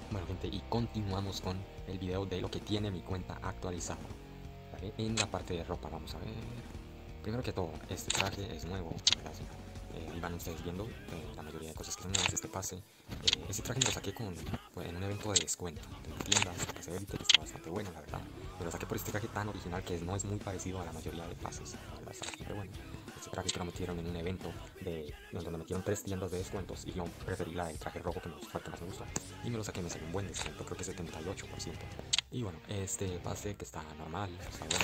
Bueno gente, y continuamos con el video de lo que tiene mi cuenta actualizada. ¿Vale? En la parte de ropa vamos a ver. Primero que todo, este traje es nuevo, ¿verdad? Ahí van ustedes viendo la mayoría de cosas que son nuevas. Este pase, este traje me lo saqué en un evento de descuento de una tienda, pase de Elite, que está bastante bueno, la verdad. Me lo saqué por este traje tan original que no es muy parecido a la mayoría de pases, la verdad está bastante bueno. Este traje que lo metieron en un evento donde metieron 3 tiendas de descuentos y yo preferí la del traje rojo, que fue el que más me gustó, y me lo saqué, me salió un buen descuento, creo que 78%. Y bueno, este pase que está normal, está bueno,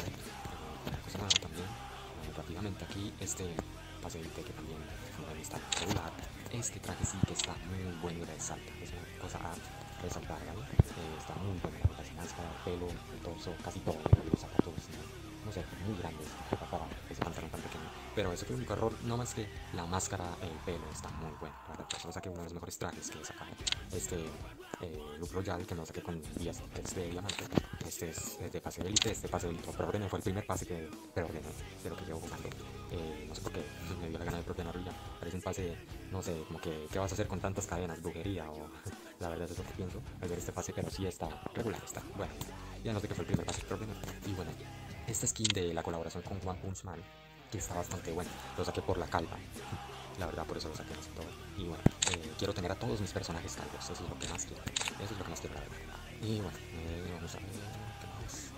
cosa nueva también. Rápidamente aquí, este pase de Elite que también está regular. Este traje sí que está muy bueno y resalta, es una cosa a resaltar, ¿vale? Está muy bueno, la verdad, sin máscara, pelo, el torso, casi todo, los zapatos, no sé, muy grandes para ese pantalón tan pequeño. Pero ese fue el único error, no más que la máscara, el pelo está muy bueno, la verdad. Por eso lo saqué, uno de los mejores trajes que he sacado. Este Look Royal, que me lo saqué con 10 de diamante. Este es de pase de Elite, este pase de Elite lo preordené, fue el primer pase que preordené de lo que llevo jugando. No sé por qué me dio la gana de preordenarlo ya. Parece un pase, no sé, como que ¿qué vas a hacer con tantas cadenas? Brujería o la verdad es lo que pienso al ver este pase, pero sí está regular, está bueno. Ya no sé qué fue el primer pase que preordené. Y bueno, esta skin de la colaboración con One Punch Man, que está bastante buena, lo saqué por la calva. La verdad, por eso lo saqué más que todo. Y bueno, quiero tener a todos mis personajes calvos, eso es lo que más quiero. Eso es lo que más quiero, la verdad. Y bueno, vamos a ver qué más.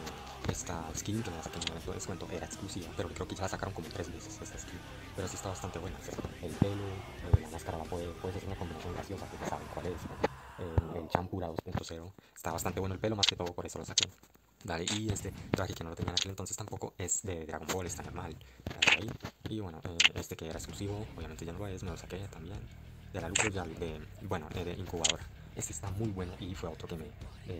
Esta skin que me la saqué en un evento de descuento era exclusiva, pero creo que ya la sacaron como 3 veces esta skin. Pero sí está bastante buena. El pelo, la máscara puede ser una combinación graciosa, que ya saben cuál es. El champura 2.0 está bastante bueno el pelo, más que todo por eso lo saqué. Vale, y este traje que no lo tenía en aquel entonces tampoco es de Dragon Ball, está normal. Ahí. Y bueno, este que era exclusivo, obviamente ya no lo es, me lo saqué también. De la Lucro Royal, de incubadora. Este está muy bueno y fue otro que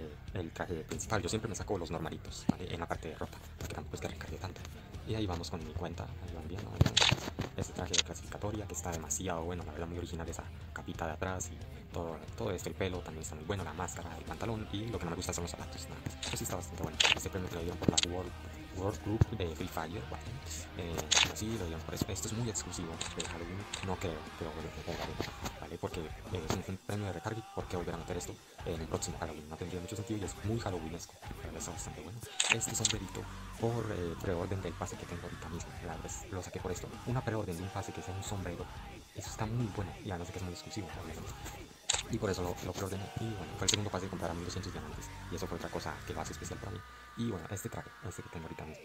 el traje principal. Yo siempre me saco los normalitos, ¿vale? En la parte de ropa, porque tampoco es que recargue tanto. Y ahí vamos con mi cuenta, ahí van viendo, ahí vamos. Este traje de clasificatoria que está demasiado bueno, la verdad muy original, esa capita de atrás y todo esto, el pelo también está muy bueno, la máscara, el pantalón, y lo que no me gusta son los zapatos, nada. Pues sí está bastante bueno. Este premio que lo dieron por la World Group de Free Fire, ¿vale? Así lo dieron por eso. Esto es muy exclusivo de Halloween, no creo que lo volveré, ¿vale? Porque es un premio de recarga, ¿por qué volver a meter esto en el próximo Halloween? No tendría mucho sentido y es muy halloweenesco, la verdad está bastante bueno. Este sombrerito por preorden del pase que tengo ahorita mismo, la verdad lo saqué por esto. Una preorden de un pase que sea un sombrero, eso está muy bueno y además de que es muy exclusivo, obviamente. Y por eso lo preordené. Y bueno, fue el segundo pase de comprar a 1200 diamantes. Y eso fue otra cosa que lo hace especial para mí. Y bueno, este traje, este que tengo ahorita mismo,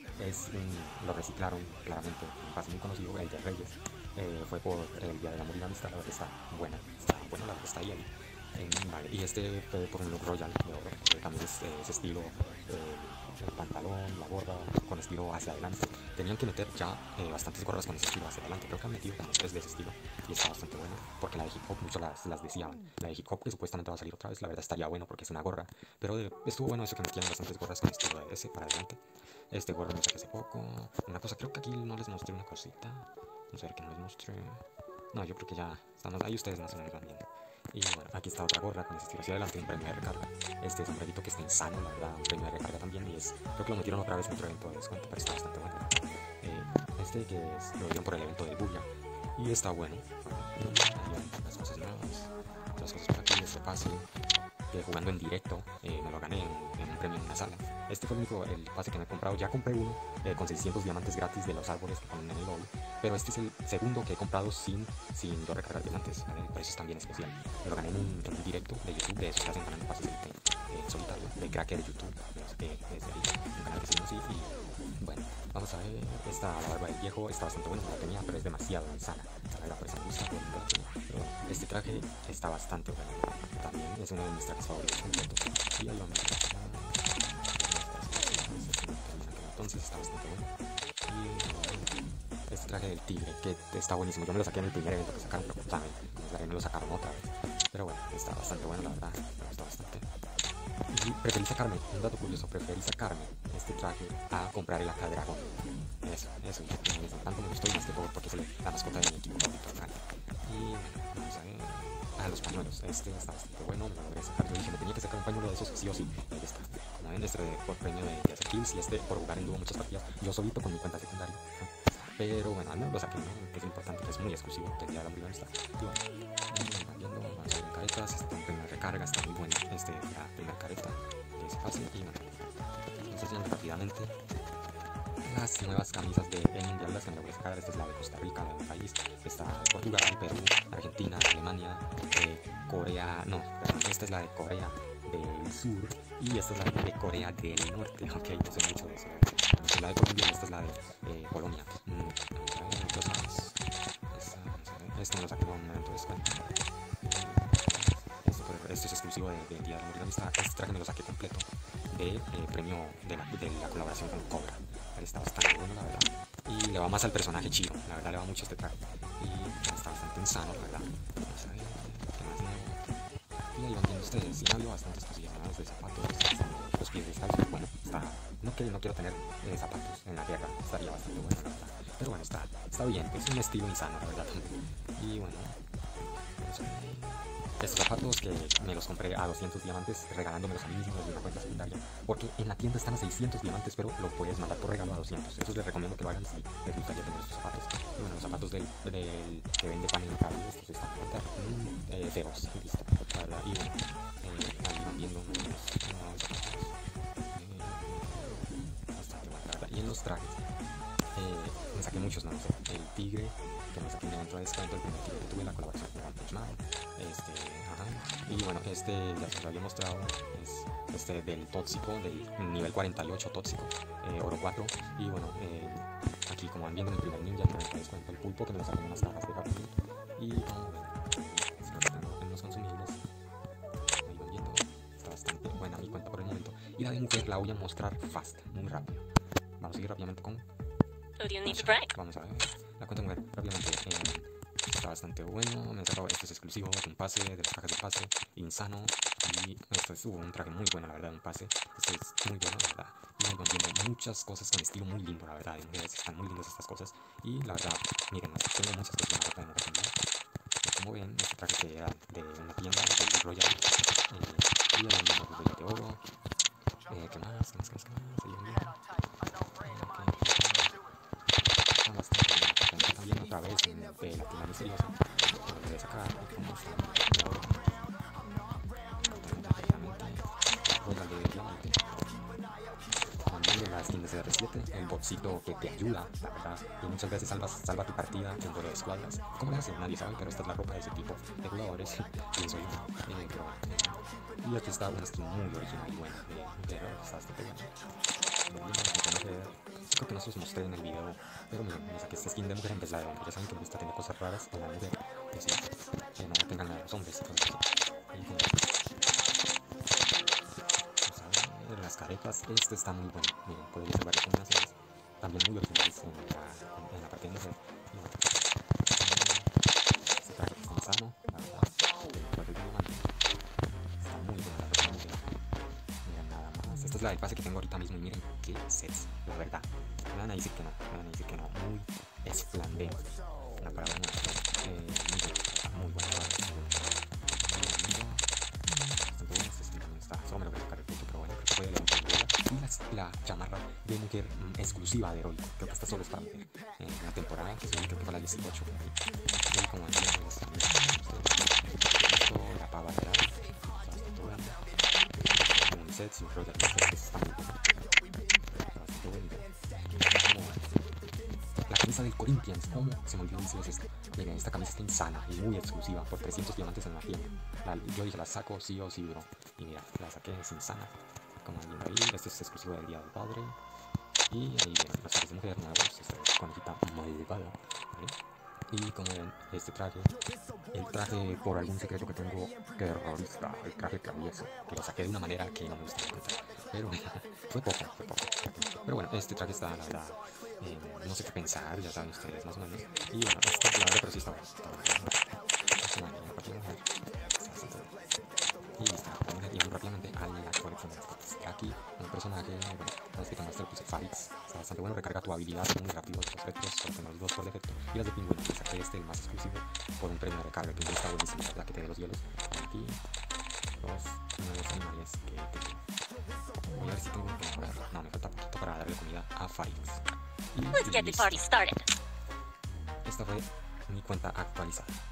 lo reciclaron claramente. Un pase muy conocido, el de Reyes. Fue por el Día de la Amor Amistad. La verdad está buena, la verdad está ahí. Vale, y este fue por un look royal de oro. También es ese estilo. El pantalón, la gorra con estilo hacia adelante. Tenían que meter ya bastantes gorras con ese estilo hacia adelante. Creo que han metido como 3 de ese estilo y está bastante bueno, porque la de hip hop muchos las deseaban. La de hip hop que supuestamente va a salir otra vez, la verdad estaría bueno porque es una gorra, pero estuvo bueno eso que metían bastantes gorras con estilo de ese para adelante. Este gorro me saqué hace poco. Una cosa, creo que aquí no les mostré una cosita. Vamos a ver que no les mostré. No, yo creo que ya estamos ahí, ustedes más o menos van viendo. Y bueno, aquí está otra gorra con ese estilo hacia adelante, un premio de recarga. Este sombrerito que está insano, la verdad, un premio de recarga también. Y creo que lo metieron otra vez en otro evento de descuento, pero está bastante bueno. Este que lo dieron por el evento de Bulla y está bueno. Las cosas nuevas, las cosas por aquí, este pase que jugando en directo me lo gané en un premio en una sala. Este fue el pase que me he comprado. Ya compré uno con 600 diamantes gratis de los árboles que ponen en el LOL, pero este es el segundo que he comprado sin yo recargar diamantes, ¿vale? Por eso es también especial. Me lo gané en un directo de YouTube, de esos que hacen ganando pases en solitario, de cracker de YouTube, es un canal que se llama así. Y bueno, vamos a ver. La barba del viejo está bastante buena, no la tenía, pero es demasiado insana. La verdad, por eso me gusta. Este traje está bastante bueno. También es uno de mis trajes favoritos completos. Y ahí vamos. Entonces está bastante bueno. Y este traje del tigre, que está buenísimo. Yo me lo saqué en el primer evento que sacaron, pero también me lo sacaron otra vez. Pero bueno, está bastante bueno, la verdad. Me gusta bastante. Y preferí sacarme, un dato curioso, preferí sacarme este traje a comprar el AK Dragón. Eso, tanto me gustó y más que todo porque es la mascota de mi equipo favorito. Y vamos a ver. Los pañuelos, este está bastante bueno, me lo logré sacar. Yo dije, me tenía que sacar un pañuelo de esos sí o sí. Ahí está. Como ven, este por premio de hacer kills y este por jugar en dúo muchas partidas. Yo solito con mi cuenta secundaria. Pero bueno, al menos lo saqué, ¿no? Que es importante, que es muy exclusivo. Tendría la primera amistad. Y bueno, viendo. vamos a ver en caretas. Esta primera recarga está muy buena. La primera careta que se pase. Y bueno, entonces rápidamente las nuevas camisas del Mundial, las que me logré sacar. Esta es la de Costa Rica, la del país. Esta de Portugal, Perú, Argentina, Alemania, Corea. No, perdón, esta es la de Corea del Sur. Y esta es la de Corea del Norte. Ok, no sé mucho de eso. Esta es la de Colombia y esta es la de Polonia. Vamos a ver, entonces. Esto me lo saqué con un evento de descuento. Esto es exclusivo del Día del Mundial. Este traje me lo saqué completo de premio de la colaboración con Cobra. Está bastante bueno, la verdad. Y le va más al personaje Chiro. La verdad, le va mucho este traje. Y está bastante insano, la verdad. Vamos a ver qué más nuevo. Y ahí van viendo ustedes. Y ha habido bastantes cosillas nuevas de zapatos. Los pies de Styles. Bueno, está. No quiero tener zapatos en la guerra. Estaría bastante bueno, la verdad. Pero bueno, está bien. Es un estilo insano, la verdad. Y bueno, vamos a ver. Estos zapatos que me los compré a 200 diamantes, regalándomelos a mí mismo desde una cuenta secundaria. Porque en la tienda están a 600 diamantes, pero lo puedes mandar por regalo a 200. Eso les recomiendo que lo hagan si les gustaría tener estos zapatos. Y bueno, los zapatos del que vende pan en la calle, estos están feos, listo. La verdad, y bueno, ahí van viendo unos zapatos. Bastante bueno, la verdad. Y en los trajes, me saqué muchos, no sé. El tigre, que me saqué un evento de descuento, el primer tigre que tuve, la colaboración con One Punch Man. Y bueno, ya se lo había mostrado, es del tóxico, del nivel 48 tóxico, oro 4. Y bueno, aquí como van viendo en el primer ninja, me me descuento el pulpo, que me lo sacan en unas cajas de papel. Y como ven, si lo tengo en los consumibles, ahí van viendo, está bastante buena mi cuenta por el momento. Y la de mujer la voy a mostrar fast, muy rápido. Vamos a ir rápidamente con... Vamos a ver, la cuenta de mujer rápidamente. Está bastante bueno, me he sacado, este es exclusivo, es un pase, de las cajas de pase, insano. Y esto es un traje muy bueno, la verdad, un pase. Este es muy bueno, la verdad. Y me viendo muchas cosas con estilo muy lindo, la verdad. De mujeres, están muy lindas estas cosas. Y la verdad, miren, tengo muchas cosas en la ropa de mujer también. Como ven, este traje que era de una tienda, de Royal. Y ahí viendo los Royal de oro. ¿Qué más? Ahí ven viendo. También otra vez de la tienda misteriosa, lo voy a sacar y como está Royal de diamante, también de las skins de R7, el botcito que te ayuda, la verdad, y muchas veces salva tu partida en duelo de escuadras. ¿Cómo lo hace? Nadie sabe, pero esta es la ropa de ese tipo de jugadores, pienso yo. Y aquí está una skin muy original y buena de Hero, está bastante buena. Creo que no se los mostré en el video, pero miren, me saqué esta skin de mujer en vez de la de hombre. Ya saben que me gusta tener cosas raras en la mujer, que no tengan la de los hombres. Entonces, vamos a ver las caretas. Este está muy bueno, miren, podría ser varias combinaciones. También muy originales en la parte de mujer. Y bueno, este traje está insano, la verdad. Está muy buena la ropa de mujer. Miren, nada más. Esta es la del pase que tengo ahorita mismo y miren qué sets, la verdad. Me van a decir que no, muy esplandente. Una palabra muy buena. Solo me lo voy a sacar el pecho, pero bueno, creo que puede levantar el bola. Y la chamarra de mujer exclusiva de Heroic, creo que esta solo es para mujer. En la temporada que se creo que para la 18. Y como ven, esto, la pava de la un set sin rollo, que está muy bueno. La camisa del Corinthians, ¿cómo se me olvidó decirles esto? Miren, esta camisa está insana y muy exclusiva por 300 diamantes en la tienda. Yo dije, la saco sí o sí, bro. Y mira, la saqué, es insana. Como viendo ahí, este es exclusivo del Día del Padre. Y ahí vienen los trajes de mujer nuevos, esta conejita malvada, ¿vale? Y como ven, este traje, el traje por algún secreto que tengo terrorista, el traje travieso, que lo saqué de una manera que no me gusta contar. Pero fue poco. Pero bueno, este traje está, la verdad, no sé qué pensar, ya saben ustedes más o menos. Y bueno, esta, la verdad, pero sí está bueno. Y está, vamos a ir rápidamente a la colección de mascotas. Aquí, un personaje, bueno, no es que también puse Faris, está bastante bueno, recarga tu habilidad muy rápido, los efectos, porque tenemos dos por defecto. Y las de pingüino, que saqué el más exclusivo, por un premio de recarga. El pingüino está buenísimo, la que te dé los hielos. Aquí, los nuevos animales que tengo. Voy a ver si tengo que mejorar. No, me falta poquito para darle comida a Faris. Y esta fue mi cuenta actualizada.